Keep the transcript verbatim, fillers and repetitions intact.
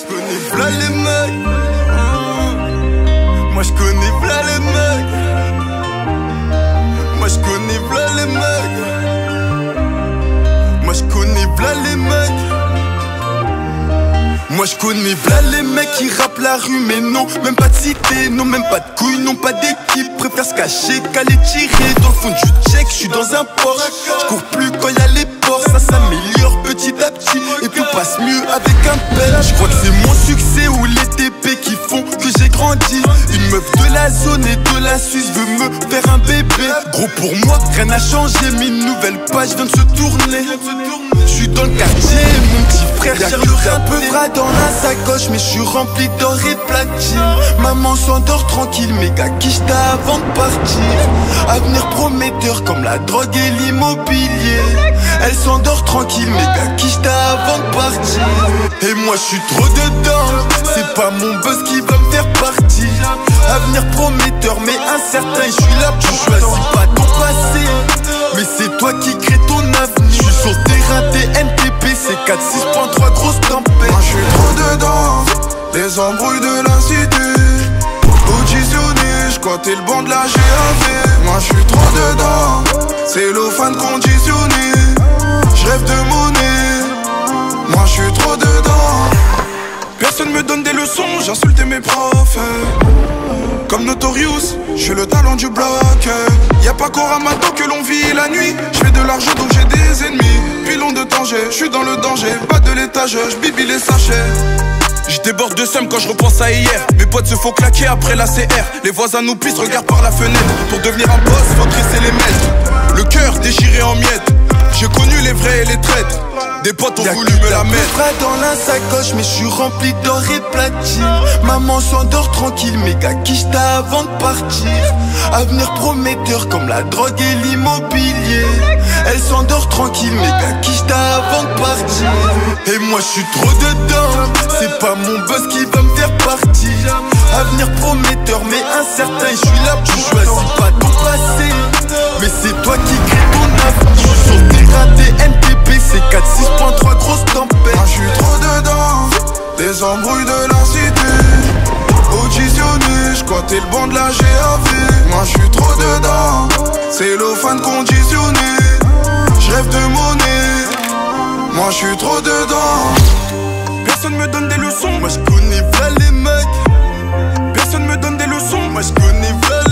j'connais v'là les mecs. Moi j'connais v'là les mecs. Moi j'connais v'là les mecs. Moi j'connais v'là les mecs. Moi je connais v'là les mecs qui rappent la rue, mais non, même pas de cité, non, même pas de couilles, non, pas d'équipe. Préfère se cacher qu'aller tirer dans le fond du check. J'suis dans un Porsche, j'cours plus quand y'a les ports. Ça s'améliore petit à petit, et tout passe mieux avec un pelle. J'crois que c'est mon succès ou les T P qui font que j'ai grandi. Une meuf de la zone et de la Suisse veut me faire un bébé. Gros pour moi, rien n'a changé, mais une nouvelle page vient de se tourner. J'suis dans le quartier, mon petit frère cherche un peu bras dans la sacoche, mais j'suis rempli d'or et platine. Maman s'endort tranquille, méga quicheta avant de partir. Avenir prometteur comme la drogue et l'immobilier. Elle s'endort tranquille, méga quicheta avant de partir. Et moi j'suis trop dedans, c'est pas mon buzz qui va me faire partir. Avenir prometteur mais incertain, j'suis là, tu choisis pas ton passé, mais c'est toi qui crée ton avenir. J'suis sur le terrain des N T P, c'est quatre six point trois grosse tempête. Moi j'suis trop dedans, les embrouilles de la cité. Auditionné, j'coitais le banc de la G A V. Moi j'suis trop dedans, c'est l'eau fan conditionné. J'rêve de monnaie, moi j'suis trop dedans. Personne me donne des leçons, j'insulte mes profs. Comme Notorious, j'suis le talent du bloc. Y'a pas qu'au ramadan que l'on vit la nuit. J'fais de l'argent donc j'ai des ennemis. Pilon de danger, j'suis dans le danger. Pas de l'étage, j'bibi les sachets. J'déborde de seum quand je repense à hier. Mes potes se font claquer après la C R. Les voisins nous pissent, regardent par la fenêtre. Pour devenir un boss, faut dresser les maîtres. Le cœur déchiré en miettes. J'ai connu les vrais et les traites. Des potes ont voulu me la mettre. Bras dans la sacoche, mais j'suis rempli d'or et platine. Maman s'endort tranquille, méga quicheta avant de partir. Avenir prometteur comme la drogue et l'immobilier. Elle s'endort tranquille, méga quicheta avant de partir. Et moi j'suis trop dedans, c'est pas mon buzz qui va me faire partir. Avenir prometteur mais incertain, j'suis là, tu choisis pas ton passé, mais c'est toi qui crée ton avenir. J'suis sur le terrain des N T P, c'est quatre six point trois grosse tempête. Moi j'suis trop dedans, les embrouilles de la cité. Auditionné, j'coitais le banc de la G A V. Moi j'suis trop dedans, c'est l'eau fan conditionné. J'rêve de monnaie, moi j'suis trop dedans. Personne me donne des leçons, moi j'connais v'là les mecs. Personne me donne des leçons, moi j'connais v'là